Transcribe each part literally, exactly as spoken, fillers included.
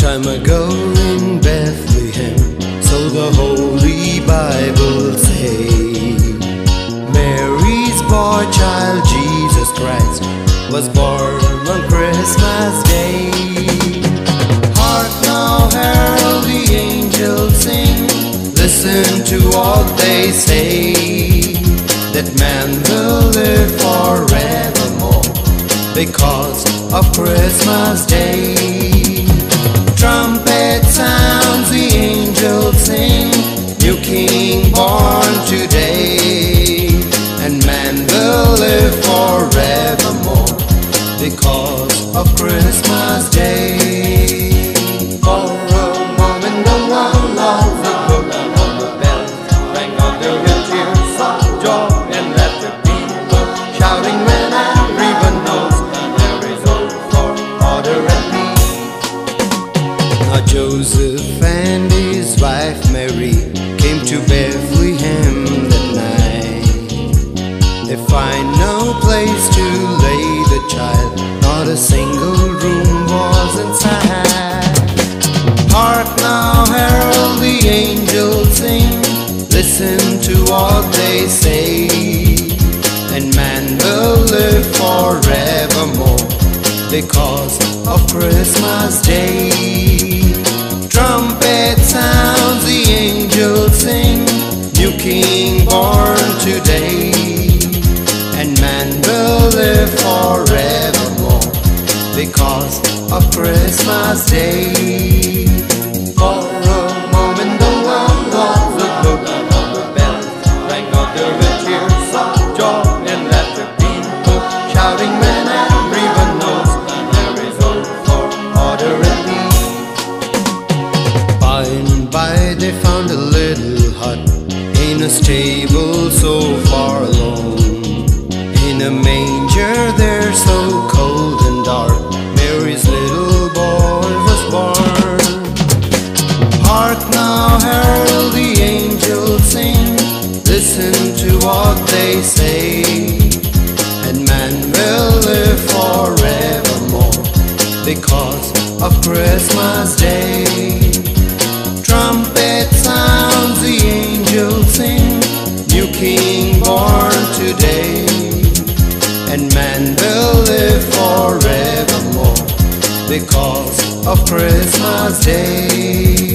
time ago in Bethlehem, so the Holy Bible say, Mary's boy child Jesus Christ was born on Christmas Day. Hark now, herald the angels sing, listen to what they say, that man will live forevermore because of Christmas Day. Trumpet sounds, the angels sing, new king born today, and man will live forevermore because of Christmas Day. For a moment the one of the book of the bells rang out their tears of joy and let the people shouting when everyone knows there is hope for order and peace. Now Joseph and his wife Mary came to Bethlehem that night. They find no place to lay the child, not a single room was inside. Hark now, herald the angels sing, listen to what they say, and man will live forevermore because of Christmas Day. Trumpet sounds, the angels sing, new king born today, and man will live forevermore because of Christmas Day. For a moment the world of the globe of the bells rang out their tears of joy and let the people shouting when everyone knows there is hope for order and peace. By and by they found a little hut in a stable so far alone. In a manger there so cold and dark, Mary's little boy was born. Hark now, herald the angels sing, listen to what they say, and man will live forevermore because of Christmas Day. Trumpet sounds, the angels sing, new king born today, and man will live forevermore because of Christmas Day.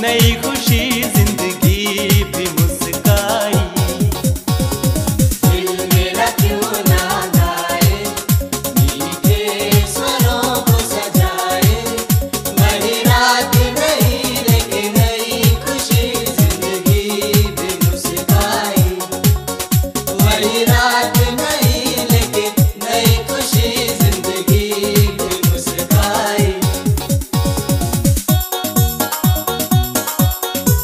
नई खुशी जिंदगी भी मुस्काई। दिल मेरा क्यों ना गाए, मीठे स्वरों को सजाए। वही रात नहीं लेकिन नई खुशी जिंदगी भी मुस्काई। वही रात नहीं लेकिन नई खुशी जिंदगी भी मुस्काई।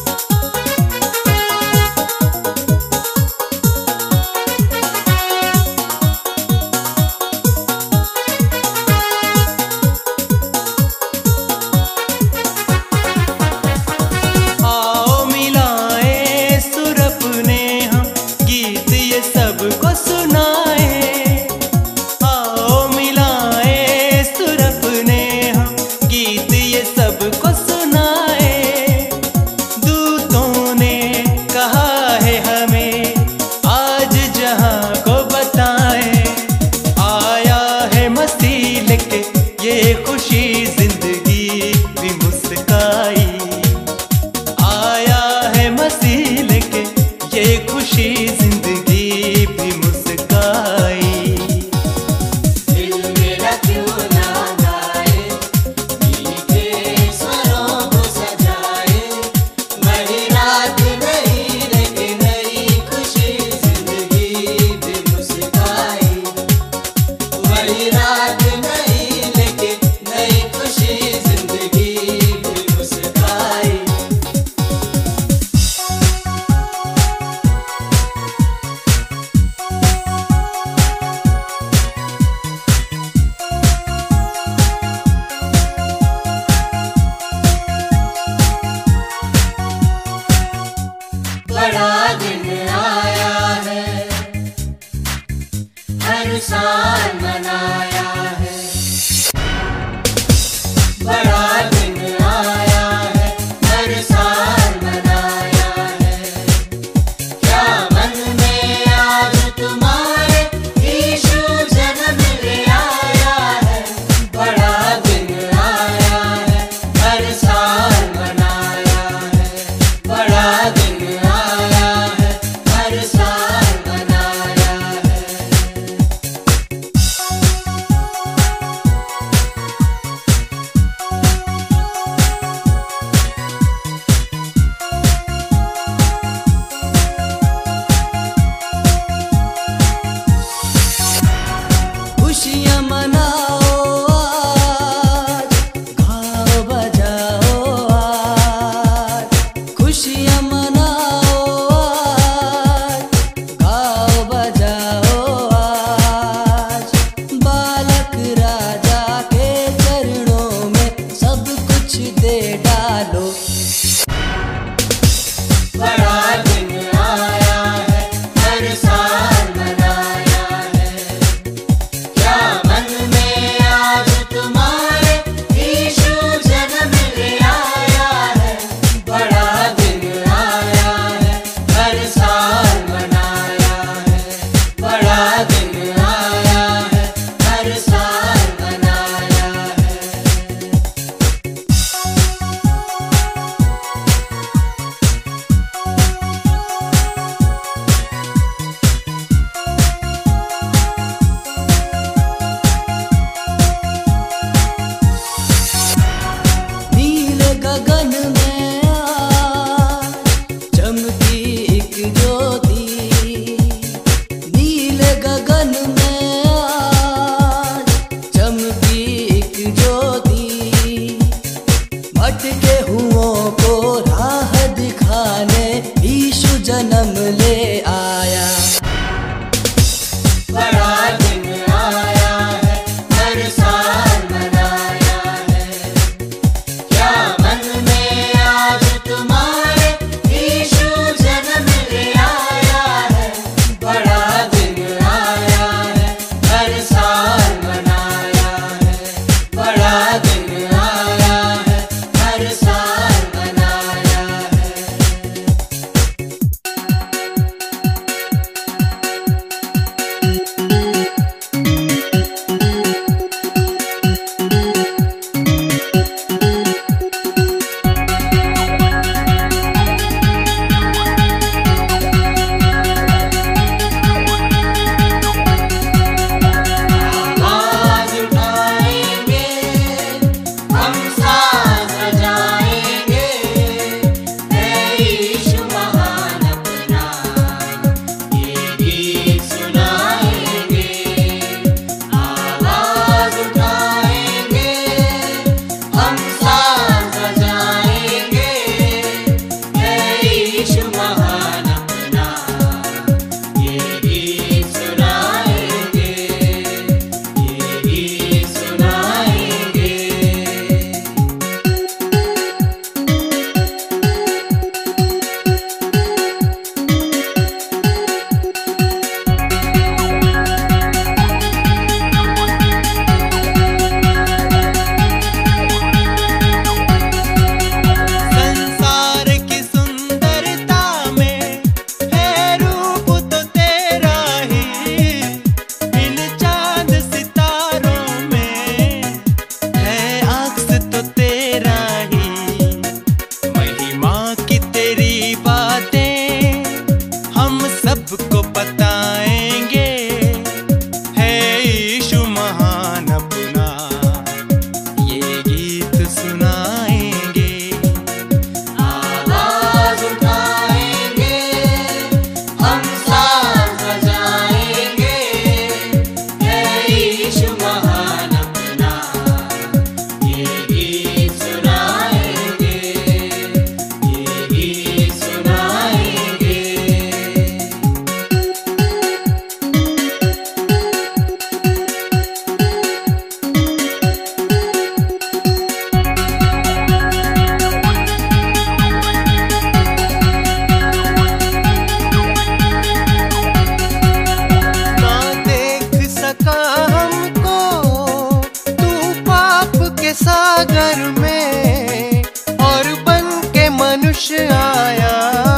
खुश आया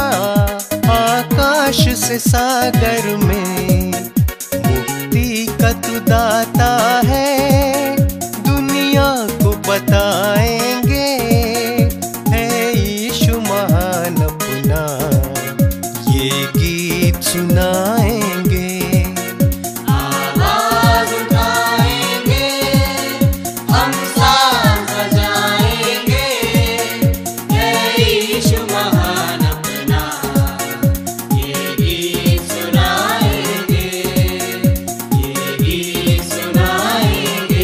आकाश से सागर में, मुक्ति का तू दाता है, दुनिया को बताएंगे है यीशु महान अपना, ये गीत सुनाएंगे। आवाज उठाएंगे, हम साथ बजाएंगे, है यीशु महान अपना, ये गीत सुनाएंगे, ये गीत सुनाएंगे।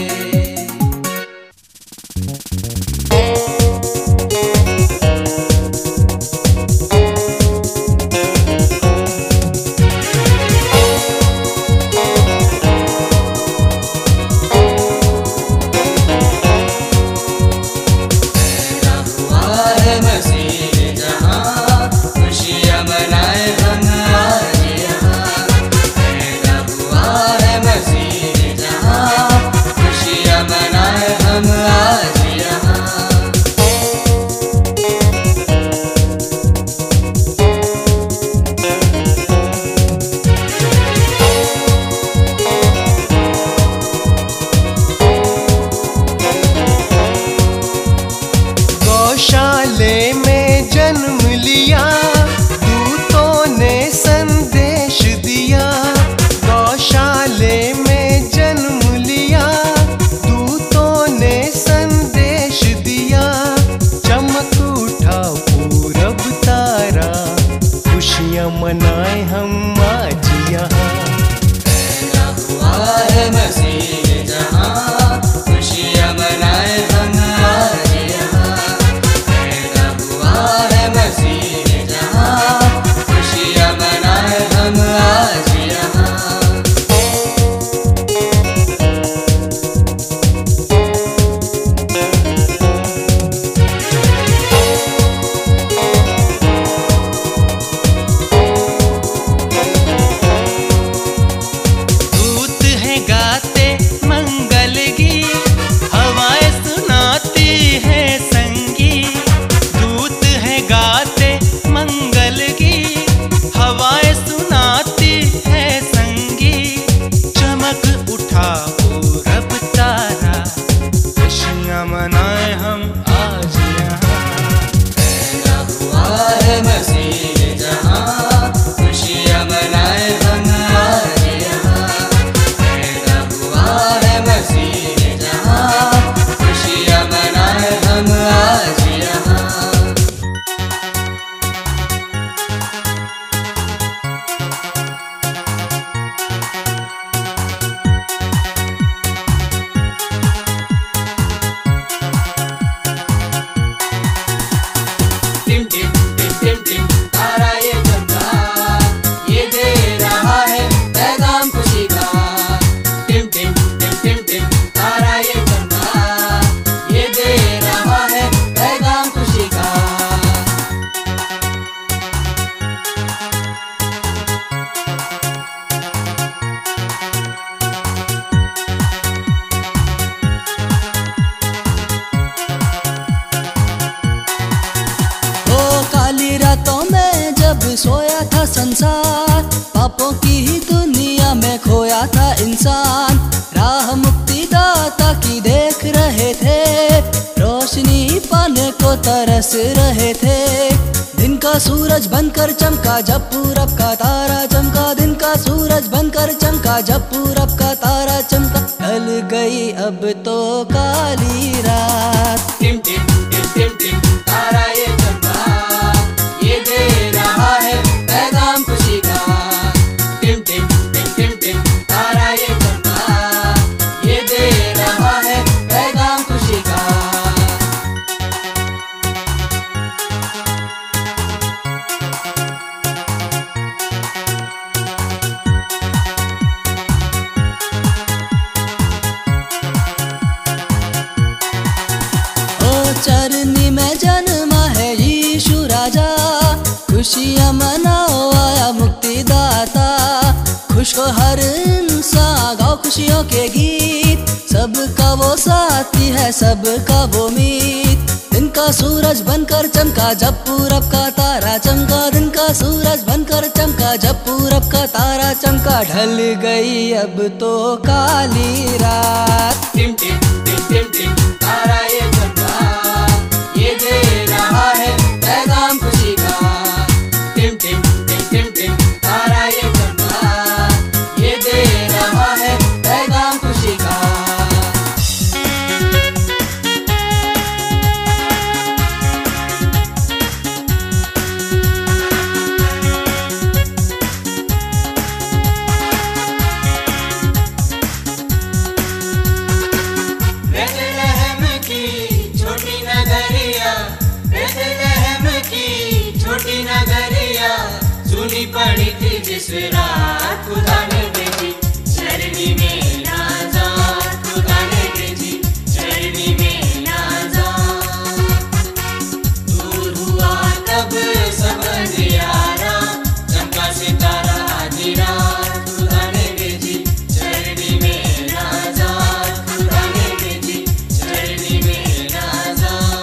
गौशाले में जन्म लिया, दूतों ने संदेश दिया। गौशाले में जन्म लिया, दूतों ने संदेश दिया। चमक उठा पूरब तारा, खुशियाँ मनाए हम आज यहाँ। पैदा हुआ है मसीह जहाँ, खुशियाँ मनाए हम आज यहाँ। पैदा हुआ है मसीह जहाँ, खुशियाँ मनाए हम आज यहाँ। दूत है गाते मंगल गीत, हवाएं सुनाती है संगीत। दूत है गाते मंगल गीत, हवाएं सुनाती है संगीत। चमक उठा पूरब तारा, खुशियाँ मनाए हम आज यहाँ। पैदा हुआ है मसीह जहाँ, खुशियाँ मनाए हम आज यहाँ। पैदा हुआ है मसीह जहाँ, खुशियाँ मनाए हम आज यहाँ। टिम टिम टिम टिम टिम तारा ये चमका, ये दे रहा है पैगाम खुशी का। टिम टिम टिम टिम टिम तारा ये चमका, ये दे रहा है पैगाम खुशी का। ओ काली रातों में जब सोया था संसार, पापों की ही दुनिया में खोया था इंसान। राह मुक्ति दाता की देख रहे थे, रोशनी पाने को तरस रहे थे। दिन का सूरज बनकर चमका जब पूरब का तारा चमका, दिन का सूरज बनकर चमका जब पूरब का तारा चमका। ढल गई अब तो काली रात। टिम टिम टिम टिम टिम तारा ये चमका, ये दे रहा है पैगाम खुशी का। टिम टिम टिम टिम टिम तारा ये चमका, ये दे रहा है पैगाम खुशी का। ओ चरनी में जन्मा है यीशु राजा, खुशियाँ मनाओ आया मुक्तिदाता। खुश हो हर इंसान, गाओ खुशियों के गीत, सबका वो साथी है सबका वो मीत। दिन का सूरज बनकर चमका जब पूरब का तारा चमका, दिन का सूरज बनकर चमका जब पूरब का तारा चमका। ढल गई अब तो काली रात। टिम टिम टिम टिम टिम तारा ये चमका, ये दे रहा है पैगाम खुशी का। टिम टिम टिम टिम टिम तारा ये चमका, ये दे रहा है पैगाम खुशी का। सुनी पड़ी थी जिस रात खुदा ने भेजी चरनी में नाज़ात, खुदा ने भेजी चरनी में नाज़ात। दूर हुआ तब सब अंधियारा, चमका सितारा आधी रात, खुदा ने भेजी चरनी में नाज़ात, खुदा ने भेजी चरनी में नाज़ात।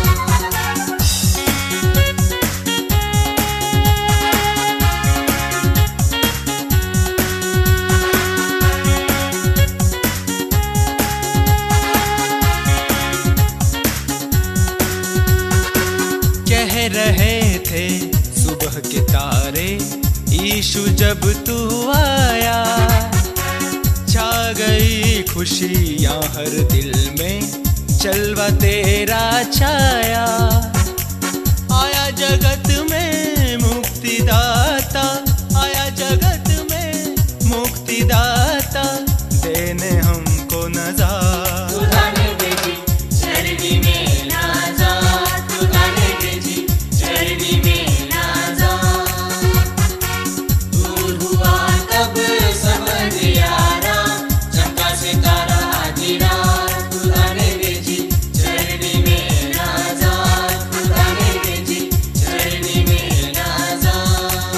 कह रहे थे सुबह के तारे यीशु जब तू आया, छा गई खुशियाँ हर दिल में जलवा तेरा छाया। आया जगत में मुक्तिदाता, आया जगत में मुक्तिदाता, देने हमको नज़ात। खुदा ने भेजी चरनी में नाज़ात, खुदा ने भेजी चरनी में नाज़ात। दूर हुआ तब सब अंधियारा, चमका सितारा आधी रात, खुदा ने भेजी चरनी में नाज़ात, खुदा ने भेजी चरनी में नाज़ात।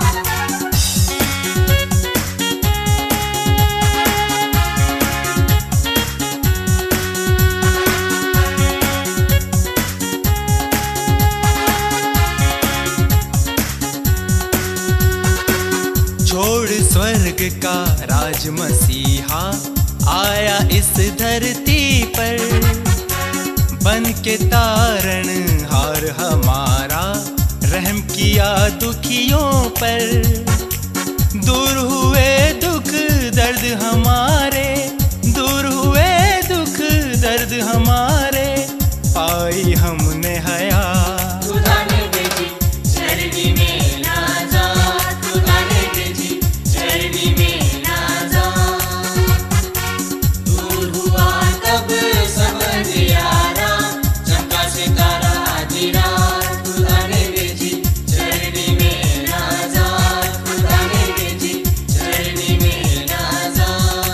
छोड़ स्वर्ग का राज मसीहा आया इस धरती पर, बन के तारण हार हमारा रहम किया दुखियों पर। दूर हुए दुख दर्द हमारे, दूर हुए दुख दर्द हमारे, पाई हमने हया। खुदा ने भेजी चरनी में नाज़ात, खुदा ने भेजी चरनी में नाज़ात। दूर हुआ तब सब अंधियारा, चमका सितारा आधी रात, खुदा ने भेजी चरनी में नाज़ात, खुदा ने भेजी चरनी में नाज़ात।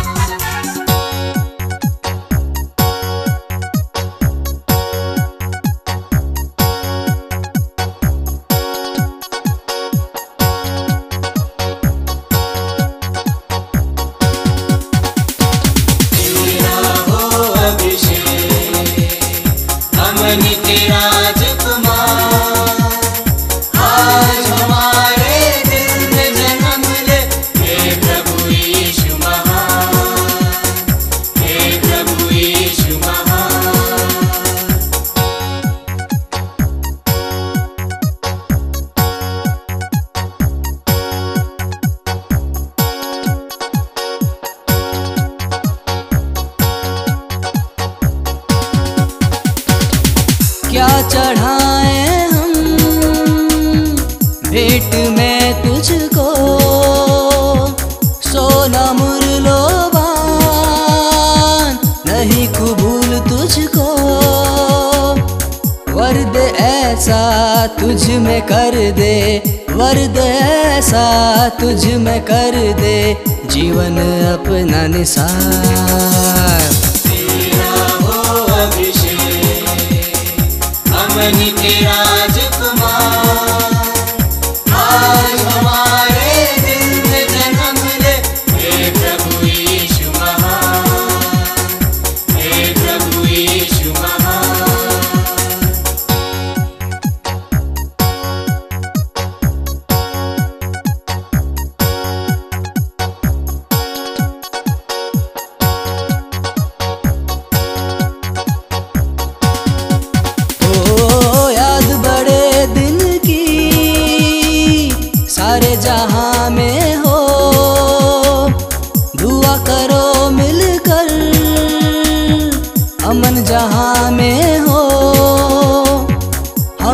तेरा हो अभिषेक, अमनी के राजकुमार, आज हमारे दिल में जन्म ले। हे प्रभु यीशु महान, हे प्रभु यीशु महान। क्या चढ़ाएं हम भेंट में तुझको, सोना मुरलोबान नहीं कबूल तुझको। वर्द ऐसा तुझ में कर दे, वर्द ऐसा तुझ में कर दे, जीवन अपना निसार। तेरा हो अभिषेक, अमनी के राजकुमार, आज हमारे दिल में जन्म ले। हे प्रभु यीशु महान, हे प्रभु यीशु महान।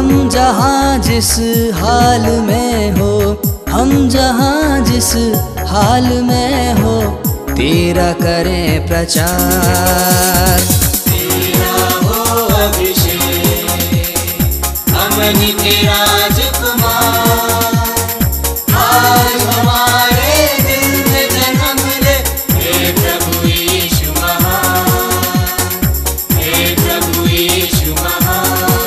हम जहाँ जिस हाल में हो, हम जहाँ जिस हाल में हो, तेरा करें प्रचार। तेरा हो अभिषेक, अमनी के राजकुमार, आज हमारे दिल में जन्म ले, हे प्रभु यीशु महान, हे प्रभु यीशु महान।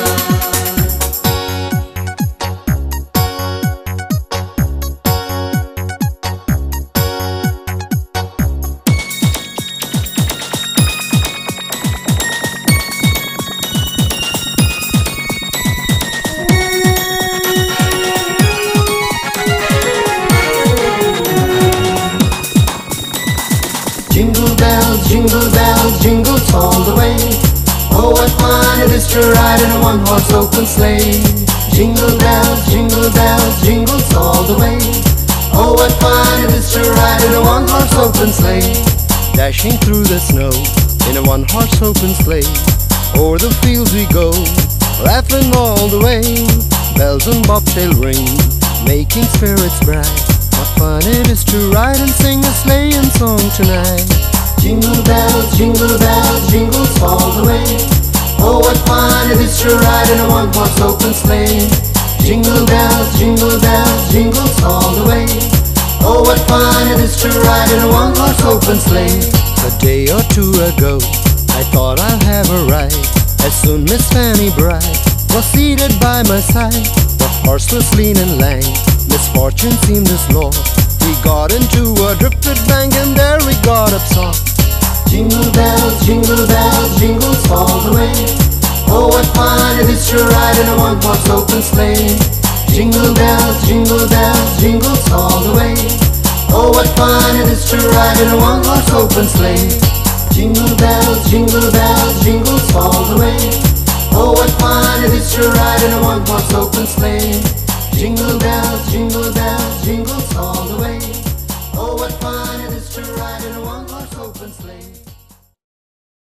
Jingle bells, jingle bells, jingle all the way. Oh, what fun it is to ride in a one-horse open sleigh. Jingle bells, jingle bells, jingle all the way. Oh, what fun it is to ride in a one-horse open sleigh. Dashing through the snow in a one-horse open sleigh. O'er the fields we go, laughing all the way. Bells and bobtail ring, making spirits bright. What fun it is to ride and sing a sleighing song tonight. Jingle bells, jingle bells, jingle all the way. Oh, what fun it is to ride in a one-horse open sleigh. Jingle bells, jingle bells, jingle all the way. Oh, what fun it is to ride in a one-horse open sleigh. A day or two ago, I thought I'll have a ride. As soon Miss Fanny Bright was seated by my side. The horse was lean and lank, misfortune seemed his lot. He got into a drifted bank and there we got up soft. Jingle bells, jingle bells, jingle all the way. Oh, what fun it is to ride in a one-horse open sleigh. Jingle bells, jingle bells, jingle all the way. Oh, what fun it is to ride in a one-horse open sleigh. Jingle bells, jingle bells, jingle all the way. Oh, what fun it is to ride in a one-horse open sleigh. Jingle bells, jingle bells, jingle